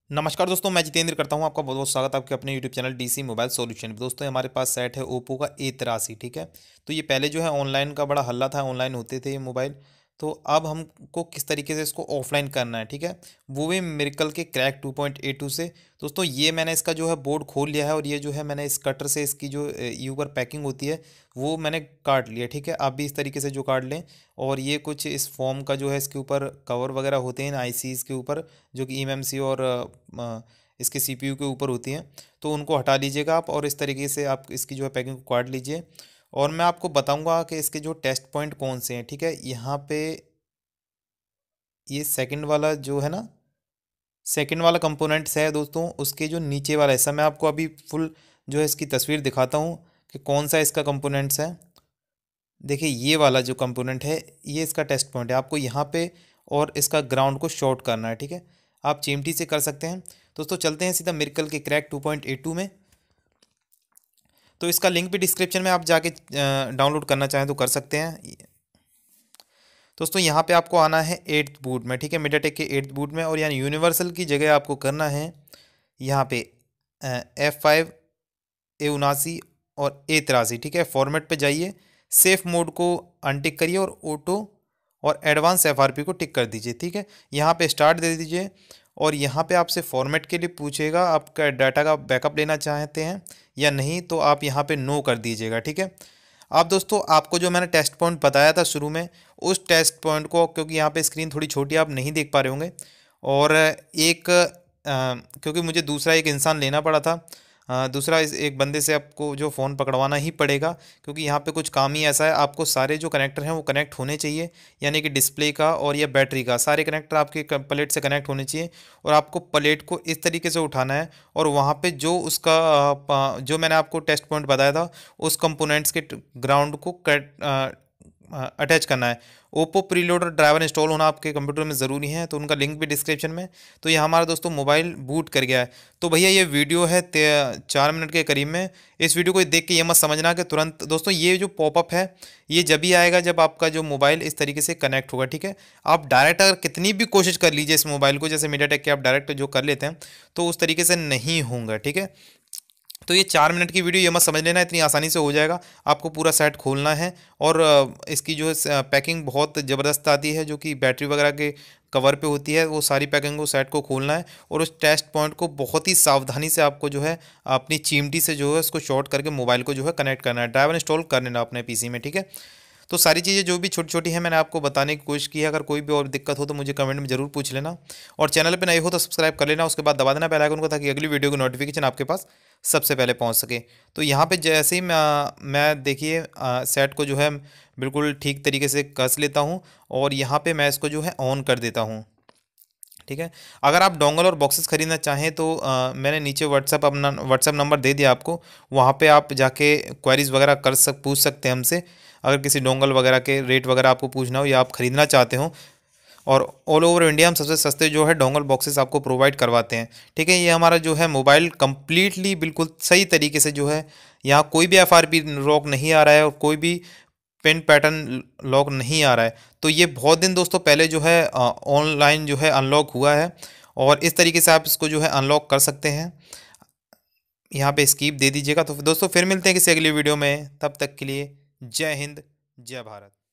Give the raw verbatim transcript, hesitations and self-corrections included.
नमस्कार दोस्तों, मैं जितेंद्र करता हूं आपका बहुत बहुत स्वागत है आपके अपने YouTube channel DC mobile solution पे। दोस्तों हमारे पास सेट है ओप्पो का ए तिरासी। ठीक है, तो ये पहले जो है ऑनलाइन का बड़ा हल्ला था, ऑनलाइन होते थे ये मोबाइल। तो अब हमको किस तरीके से इसको ऑफलाइन करना है, ठीक है, वो भी मिरेकल के crack two point A two से। दोस्तों ये मैंने इसका जो है बोर्ड खोल लिया है और ये जो है मैंने इस कटर से इसकी जो यू पर पैकिंग होती है वो मैंने काट लिया। ठीक है, आप भी इस तरीके से जो काट लें। और ये कुछ इस फॉर्म का जो है इसके ऊपर कवर वगैरह होते हैं आईसीज के ऊपर, जो कि ईएमएमसी और अ, इसके सीपीयू के ऊपर होती हैं। तो उनको हटा लीजिएगा आप और इस तरीके से आप इसकी जो है पैकिंग को काट लीजिए। और मैं आपको बताऊंगा कि इसके जो टेस्ट पॉइंट कौन से हैं। ठीक है, यहाँ पे ये सेकंड वाला जो है ना, सेकंड वाला कंपोनेंट्स है दोस्तों, उसके जो नीचे वाला हिस्सा मैं आपको अभी फुल जो है इसकी तस्वीर दिखाता हूँ कि कौन सा इसका कंपोनेंट्स है। देखिए ये वाला जो कंपोनेंट है ये इसका टेस्ट पॉइंट है, आपको यहाँ पे और इसका ग्राउंड को शॉर्ट करना है। ठीक है, आप चिमटी से कर सकते हैं। दोस्तों चलते हैं सीधा मिरेकल के crack two point A two में। तो इसका लिंक भी डिस्क्रिप्शन में आप जाके डाउनलोड करना चाहें तो कर सकते हैं। दोस्तों यहाँ पे आपको आना है एट्थ बूट में। ठीक है, मीडियाटेक के एट्थ बूट में, और यानी यूनिवर्सल की जगह आपको करना है यहाँ पे एफ फाइव, ए उनासी और ए तिरासी। ठीक है, फॉर्मेट पे जाइए, सेफ मोड को अनटिक करिए और ऑटो और एडवांस एफआरपी को टिक कर दीजिए। ठीक है, यहाँ पे स्टार्ट दे दीजिए और यहाँ पे आपसे फॉर्मेट के लिए पूछेगा आपका डाटा का बैकअप लेना चाहते हैं या नहीं, तो आप यहाँ पे नो कर दीजिएगा। ठीक है, अब दोस्तों आपको जो मैंने टेस्ट पॉइंट बताया था शुरू में, उस टेस्ट पॉइंट को, क्योंकि यहाँ पे स्क्रीन थोड़ी छोटी आप नहीं देख पा रहे होंगे, और एक अ, क्योंकि मुझे दूसरा एक इंसान लेना पड़ा था, अ, दूसरा इस एक बंदे से आपको जो फ़ोन पकड़वाना ही पड़ेगा, क्योंकि यहाँ पे कुछ काम ही ऐसा है, आपको सारे जो कनेक्टर हैं वो कनेक्ट होने चाहिए, यानी कि डिस्प्ले का और या बैटरी का सारे कनेक्टर आपके प्लेट से कनेक्ट होने चाहिए। और आपको प्लेट को इस तरीके से उठाना है और वहाँ पे जो उसका अ, प- जो मैंने आपको टेस्ट पॉइंट बताया था उस कंपोनेंट्स के ग्राउंड को कट अटैच करना है। ओप्पो प्रीलोडर ड्राइवर इंस्टॉल होना आपके कंप्यूटर में ज़रूरी है, तो उनका लिंक भी डिस्क्रिप्शन में। तो ये हमारा दोस्तों मोबाइल बूट कर गया है। तो भैया ये वीडियो है ते- चार मिनट के करीब में। इस वीडियो को देख के ये मत समझना कि तुरंत, दोस्तों ये जो पॉपअप है ये जब ही आएगा जब आपका जो मोबाइल इस तरीके से कनेक्ट होगा। ठीक है, आप डायरेक्ट अगर कितनी भी कोशिश कर लीजिए इस मोबाइल को, जैसे मीडियाटेक के आप डायरेक्ट जो कर लेते हैं, तो उस तरीके से नहीं होगा। ठीक है, तो ये चार मिनट की वीडियो, ये मत समझ लेना इतनी आसानी से हो जाएगा। आपको पूरा सेट खोलना है और अ, इसकी जो है पैकिंग बहुत ज़बरदस्त आती है, जो कि बैटरी वगैरह के कवर पे होती है, वो सारी पैकिंग को सेट को खोलना है और उस टेस्ट पॉइंट को बहुत ही सावधानी से आपको जो है अपनी चिमटी से जो है उसको शॉर्ट करके मोबाइल को जो है कनेक्ट करना है, ड्राइवर इंस्टॉल कर लेना अपने पीसी में। ठीक है, तो सारी चीज़ें जो भी छोटी छोटी हैं मैंने आपको बताने की कोशिश की है। अगर कोई भी और दिक्कत हो तो मुझे कमेंट में ज़रूर पूछ लेना, और चैनल पे नए हो तो सब्सक्राइब कर लेना, उसके बाद दबा देना बेल आइकन को, ताकि अगली वीडियो की नोटिफिकेशन आपके पास सबसे पहले पहुंच सके। तो यहाँ पे जैसे ही मैं मैं देखिए सेट को जो है बिल्कुल ठीक तरीके से कस लेता हूँ और यहाँ पे मैं इसको जो है ऑन कर देता हूँ। ठीक है, अगर आप डोंगल और बॉक्सेस खरीदना चाहें तो अ, मैंने नीचे व्हाट्सअप अपना व्हाट्सअप नंबर दे दिया आपको, वहाँ पे आप जाके क्वेरीज वगैरह कर सक पूछ सकते हैं हमसे। अगर किसी डोंगल वगैरह के रेट वगैरह आपको पूछना हो या आप ख़रीदना चाहते हो, और ऑल ओवर इंडिया हम सबसे सस्ते जो है डोंगल बॉक्सेस आपको प्रोवाइड करवाते हैं। ठीक है, ये हमारा जो है मोबाइल कंप्लीटली बिल्कुल सही तरीके से जो है, यहाँ कोई भी एफ आर पी लॉक नहीं आ रहा है और कोई भी पिन पैटर्न लॉक नहीं आ रहा है। तो ये बहुत दिन दोस्तों पहले जो है ऑनलाइन जो है अनलॉक हुआ है, और इस तरीके से आप इसको जो है अनलॉक कर सकते हैं। यहाँ पे स्कीप दे दीजिएगा। तो दोस्तों फिर मिलते हैं किसी अगली वीडियो में, तब तक के लिए जय हिंद, जय भारत।